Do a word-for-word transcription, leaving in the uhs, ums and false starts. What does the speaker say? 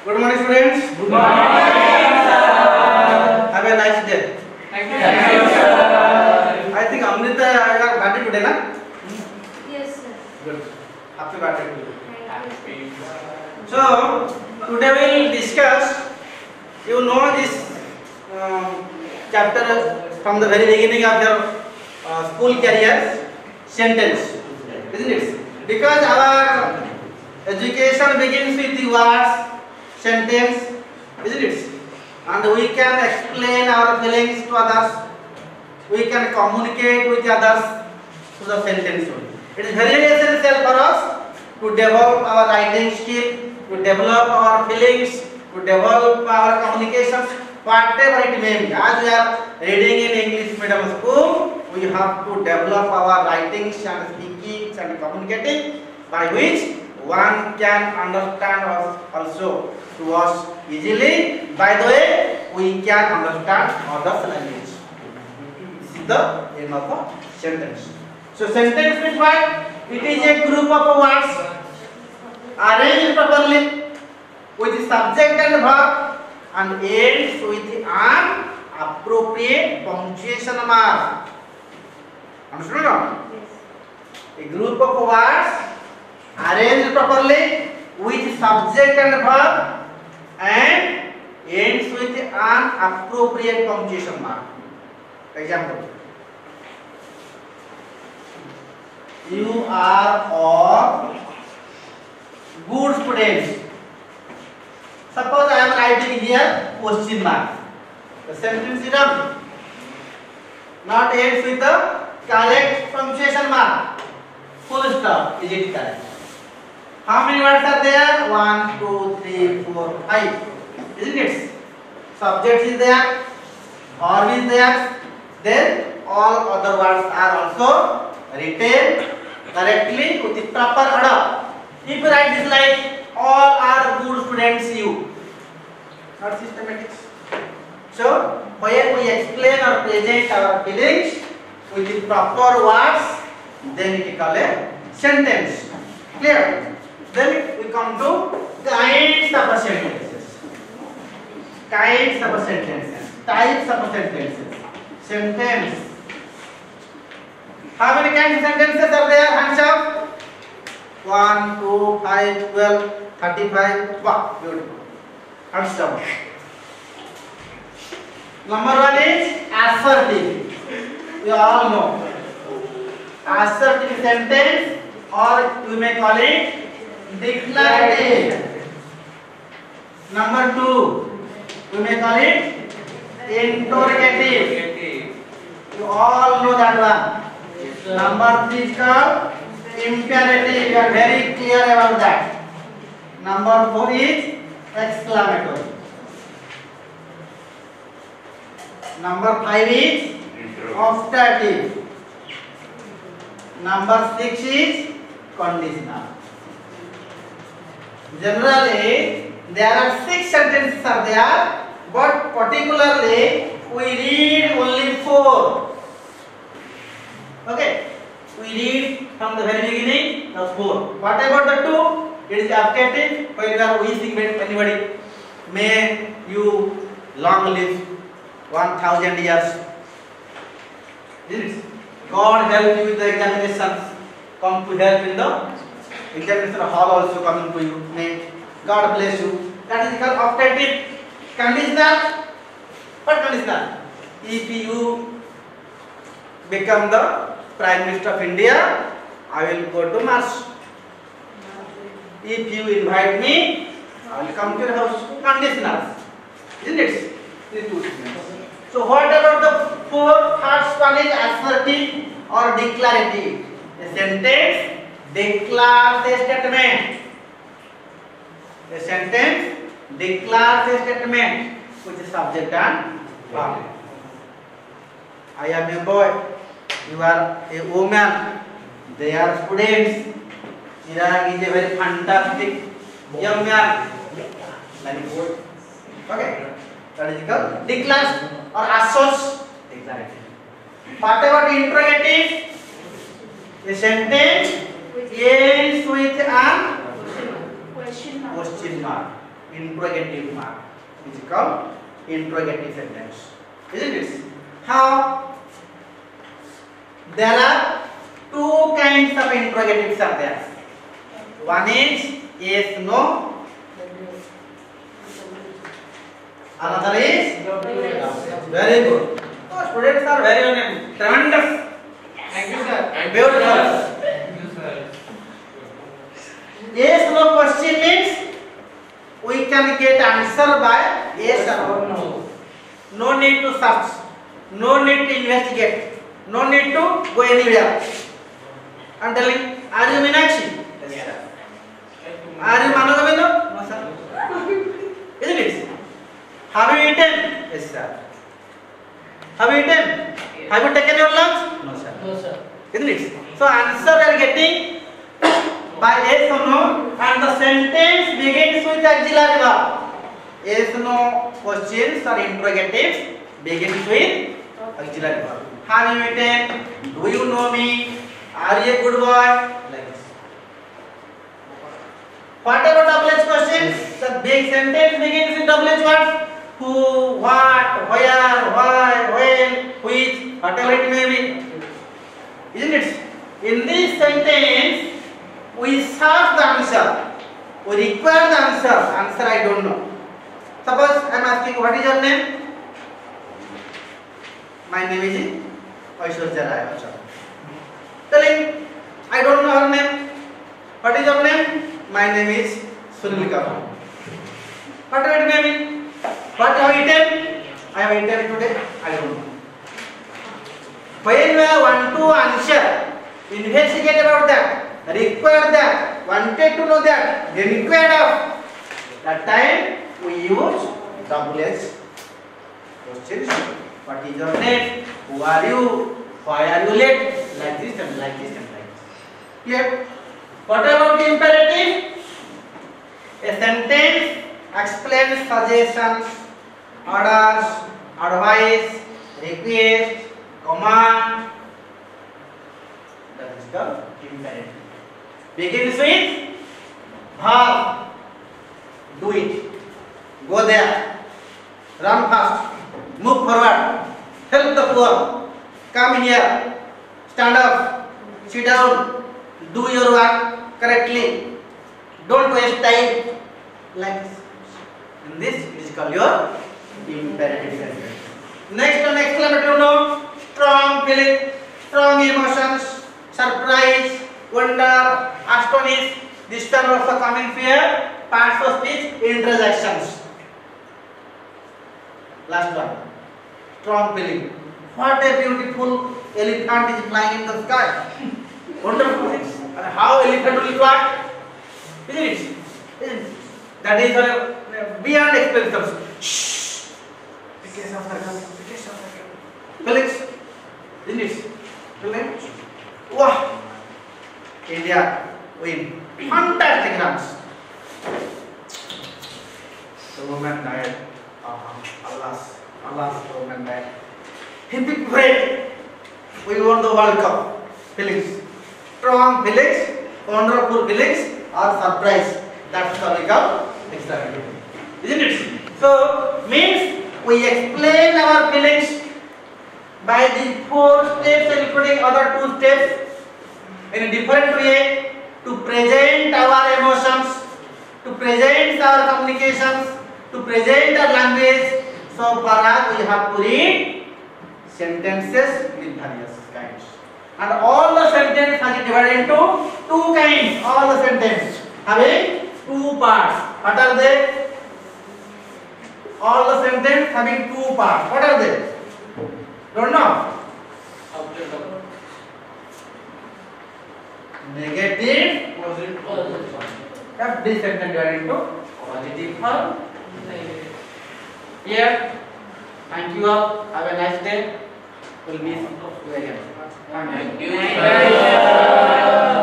Good morning, students. Good morning, sir. Have a nice day. Thank you, Thank you sir. I think Amrita, you are birthday today, na? Yes, sir. Good. Happy birthday to you. Thank you. So today we will discuss. You know this um, chapter from the very beginning of your uh, school career, sentence, isn't it? Because our education begins with the words, sentence, isn't it? And we can explain our feelings to others. We can communicate with others through the sentence. It is very essential for us to develop our writing skill, to develop our feelings, to develop our communications, whatever it may be. As we are reading in English medium school, we have to develop our writings and speaking and communicating, by which one can understand us also to us easily. By the way, we can understand others' language. This is the aim of a sentence. So sentence means what? It is a group of words arranged properly with the subject and verb and ends with an appropriate punctuation mark. Understood or not? Yes. A group of words arranged properly with subject and verb and ends with an appropriate punctuation mark. Example: you are all good students. Suppose I am writing here question mark. The sentence is done. Not ends with the correct punctuation mark. Full stop. Is it correct? How many words are there? One, two, three, four, five. Isn't it? Subject is there. Verb is there. Then all other words are also written correctly with the proper order. If you write this like all are good students, you not systematic. So when we explain or present our feelings with the proper words, then it is called a sentence. Clear? Then we come to kinds of sentences. Kinds of sentences. Types of sentences. Sentence. How many kinds of sentences are there? Hands up. One, two, five, twelve, thirty-five. Wow, beautiful. Hands down. Number one is assertive. You all know. Assertive sentence, or you may call it declarative. Number two, you may call it interrogative. You all know that one. Number three is called imperative. You are very clear about that. Number four is exclamatory. Number five is optative. Number six is conditional. Generally, there are six sentences are there, but particularly we read only four. Okay, we read from the very beginning the four. What about the two? It is optative. When you are wishing anybody, may you long live one thousand years. God help you with the examinations. Come to help in the examination hall also coming to you. May God bless you. That is called optative. Conditional. What conditional? If you become the Prime Minister of India, I will go to Mars. If you invite me, I will come to your house. Conditional. Isn't it? These two things. So what about the four? First one is assertive or declarative. A sentence declares a statement. A sentence declares a statement which is subject and verb. I am a boy. You are a woman. They are students. Chirag is a very fantastic young man. Like okay. That is called declares or asserts. Declarative. What about interrogative? A sentence ends with an Question mark. question mark. interrogative mark, which is called interrogative sentence. Isn't it? How? There are two kinds of interrogatives are there. One is yes, no. Another is very good. Oh, students are very tremendous. Thank you, sir. Beautiful. Thank you, sir. Yes, no question means we can get answer by yes or no. No need to search. No need to investigate. No need to go anywhere. I am telling, are you Meenakshi? Yes, sir. Are you Manogovinda? No, sir. Isn't it? Have you eaten? Yes, sir. Have you eaten? Have you taken your lunch? No, sir. No, sir. Isn't it? So answer we are getting by yes or no, and the sentence begins with auxiliary verb. Yes no questions or interrogatives begins with auxiliary verb. Have you eaten? Do you know me? Are you a good boy? Like this. Whatever double H questions, the big sentence begins with double H words. Who, what, where, why, when, which, whatever it may be. Isn't it? In this sentence, we search the answer. We require the answer. Answer I don't know. Suppose I am asking, what is your name? My name is Aishwarya Rai. Telling, I don't know her name. What is your name? My name is Sunil Kapoor. Whatever it may be. What have you eaten? I have eaten today. I don't know. When we want to answer, investigate about that, require that, wanted to know that, then inquired of, that time we use double S questions. What is your name? Who are you? Why are you late? Like this and like this and like this. Clear? What about the imperative? A sentence explains suggestions, orders, advice, request, command. That is the imperative. Begins with verb. Do it. Go there. Run fast. Move forward. Help the poor. Come here. Stand up. Sit down. Do your work correctly. Don't waste time. Like this. In this, it is called your imperative sentence. Next, an exclamatory note. Strong feeling, strong emotions, surprise, wonder, astonish. This term also coming here. Parts of speech, interjections. Last one. Strong feeling. What a beautiful elephant is flying in the sky. Wonderful things. And how elephant will fly? Isn't it? Isn't it? That is uh, beyond expectations. Shh. Because of circle. Because of circle. Felix. Isn't it? Felix. Wow. India win. Fantastic runs. The woman died. Uh-huh. Alas. Alas, the woman died. He picked great. We won the World Cup. Felix. Strong Felix. Wonderful Felix. Or surprise. That's how we come. Exactly. Isn't it? So, means we explain our feelings by the four steps, including other two steps, in a different way to present our emotions, to present our communications, to present our language. So, for us, we have to read sentences with various kinds. And all the sentences are divided into two kinds. All the sentences having two parts. What are they? All the sentences having two parts. What are they? Don't know. Negative, positive. Every sentence divided into positive form. Here. Thank you all. Have a nice day. We'll meet you again. Thank you. Thank you.